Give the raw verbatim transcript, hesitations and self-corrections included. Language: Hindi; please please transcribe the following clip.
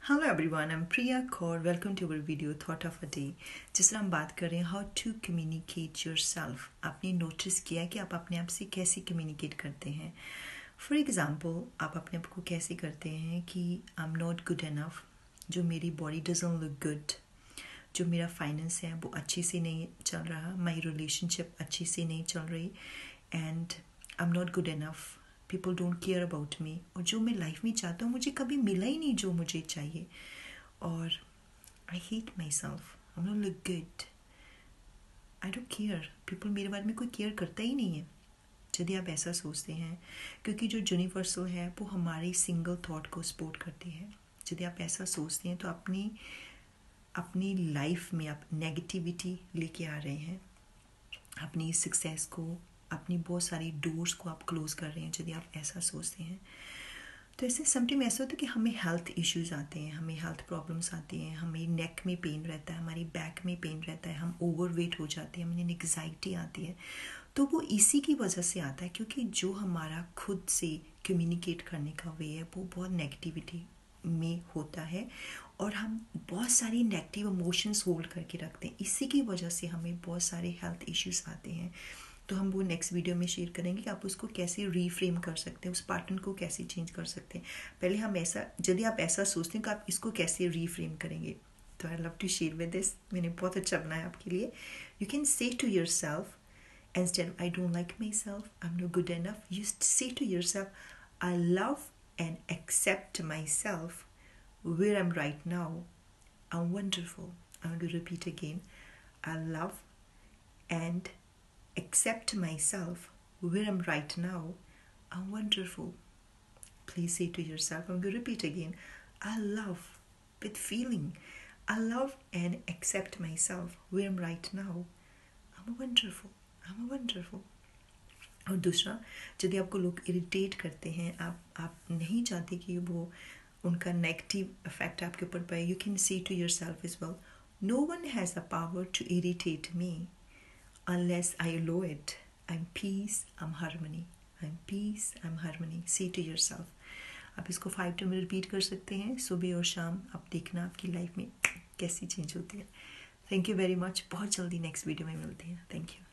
Hello everyone, I am Priya Kaur. Welcome to our video thought of a day. जिस तरह हम बात कर रहे हैं how to communicate yourself. आपने नोटिस किया कि आप अपने आप से कैसे कम्युनिकेट करते हैं। फॉर एग्ज़ाम्पल, आप अपने आप को कैसे करते हैं कि I am not good enough, जो मेरी बॉडी डजंट लुक गुड, जो मेरा फाइनेंस है वो अच्छे से नहीं चल रहा, माई रिलेशनशिप अच्छी से नहीं चल रही, and I am not good enough, people don't care about me, और जो मैं लाइफ में चाहता हूँ मुझे कभी मिला ही नहीं जो मुझे चाहिए, और I hate myself, I don't look good, I don't care, people मेरे बारे में कोई केयर करता ही नहीं है। यदि आप ऐसा सोचते हैं, क्योंकि जो यूनिवर्सल है वो हमारी सिंगल थॉट को सपोर्ट करती है, यदि आप ऐसा सोचते हैं तो अपनी अपनी लाइफ में आप नेगेटिविटी लेके आ रहे हैं, अपनी सक्सेस को, अपनी बहुत सारी डोर्स को आप क्लोज कर रहे हैं यदि आप ऐसा सोचते हैं। तो ऐसे समटाइम ऐसा होता है कि हमें हेल्थ इश्यूज आते हैं, हमें हेल्थ प्रॉब्लम्स आती हैं, हमें नेक में पेन रहता है, हमारी बैक में पेन रहता है, हम ओवरवेट हो जाते हैं, हमें एंग्जाइटी आती है। तो वो इसी की वजह से आता है क्योंकि जो हमारा खुद से कम्युनिकेट करने का वे है वो बहुत नेगेटिविटी में होता है, और हम बहुत सारी नेगेटिव इमोशंस होल्ड करके रखते हैं। इसी की वजह से हमें बहुत सारे हेल्थ इश्यूज आते हैं। तो हम वो नेक्स्ट वीडियो में शेयर करेंगे कि आप उसको कैसे रीफ्रेम कर सकते हैं, उस पैटर्न को कैसे चेंज कर सकते हैं। पहले हम ऐसा, यदि आप ऐसा सोचते हैं कि आप इसको कैसे रीफ्रेम करेंगे, तो I love to share with this. मैंने बहुत अच्छा बनाया आपके लिए। You can say to yourself, instead of I don't like myself, I'm not good enough, you say to yourself, I love and accept myself where I'm right now, I'm wonderful. I'm going to repeat again. I love and accept myself where I'm right now, I'm wonderful. Please say to yourself, I'm going to repeat again, I love with feeling, I love and accept myself where I'm right now, I'm wonderful. I'm wonderful. और दूसरा, यदि आपको लोग इरिटेट करते हैं, आप आप नहीं चाहते कि वो उनका नेगेटिव इफेक्ट आपके ऊपर पड़े, you can say to yourself is well, no one has the power to irritate me unless I allow it, I am peace, I am harmony, I am peace, I am harmony. Say to yourself. आप इसको फाइव टाइम रिपीट कर सकते हैं सुबह और शाम। आप देखना आपकी लाइफ में कैसी चेंज होती है। Thank you very much. बहुत जल्दी नेक्स्ट वीडियो में मिलते हैं। Thank you.